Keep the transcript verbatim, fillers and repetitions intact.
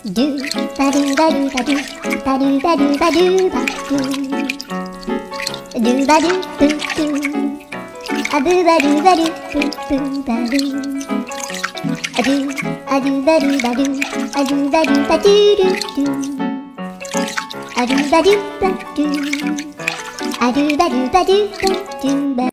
Do ba do ba do ba do ba do ba do ba do ba do do ba do boo boo a boo ba do ba do boo boo ba do a do a do ba do ba do a do ba do ba do do do a do ba do ba do a do ba do ba do ba do ba